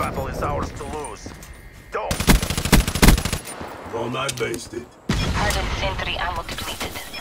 battle is ours to lose. Don't! All night wasted. Hardened sentry ammo depleted.